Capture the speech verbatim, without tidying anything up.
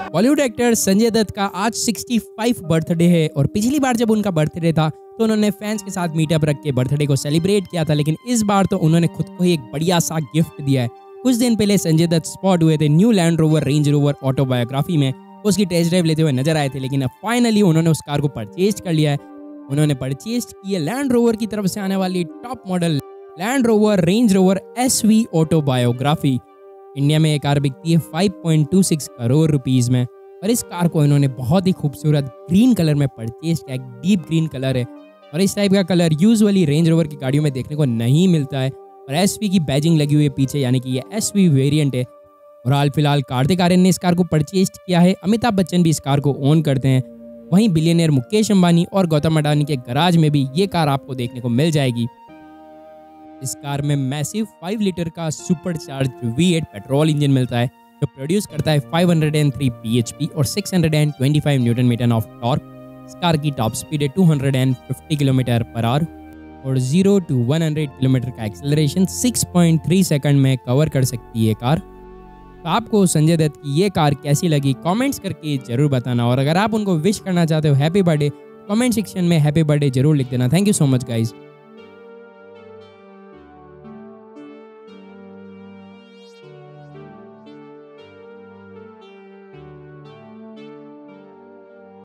Bollywood actor Sanjay Dutt का आज पैंसठ बर्थडे है और पिछली बार जब उनका बर्थडे था तो उन्होंने फैंस के साथ मीटअप रख के बर्थडे को सेलिब्रेट किया था, लेकिन इस बार तो उन्होंने खुद को ही एक बढ़िया सा गिफ्ट दिया है। कुछ दिन पहले संजय दत्त स्पॉट हुए थे new Land Rover Range Rover Autobiography में, उसकी टेस्ट ड्राइव लेते हुए नजर आए थे, लेकिन अब फाइनली उन्होंने उस कार को परचेज कर लिया है। उन्होंने परचेज की है लैंड रोवर की तरफ से आने वाली top model Land Rover Range Rover S V Autobiography. India में ये कार बिकती है पाँच पॉइंट दो छह करोड़ रुपीस में और इस कार को इन्होंने बहुत ही खूबसूरत ग्रीन कलर में परचेज किया। एक डीप ग्रीन कलर है और इस टाइप का कलर यूजुअली रेंज रोवर की गाड़ियों में देखने को नहीं मिलता है और एसवी की बैजिंग लगी हुई है पीछे, यानी कि ये एसवी वेरिएंट है। और हाल फिलहाल कार्तिक आर्यन ने इस कार को परचेज किया है। अमिताभ बच्चन भी इस कार को ओन करते हैं। वहीं बिलियनियर मुकेश अंबानी और गौतम अडानी के गराज में भी ये कार आपको देखने को मिल जाएगी। इस कार में मैसिव पाँच लीटर का super charge V eight petrol engine मिलता है जो प्रोड्यूस करता है पाँच सौ तीन बीएचपी और छह सौ पच्चीस न्यूटन मीटर ऑफ टॉर्क। इस कार की टॉप स्पीड है दो सौ पचास किलोमीटर पर आवर और जीरो टू सौ किलोमीटर का एक्सेलरेशन छह पॉइंट तीन सेकंड में कवर कर सकती है कार। तो आपको संजय दत्त की ये कार कैसी लगी कमेंट्स करके जरूर बताना, और अगर आप उनको विश करना चाहते हो हैप्पी बर्थडे, कमेंट सेक्शन में हैप्पी बर्थडे जरूर लिख देना। Thank you so much guys.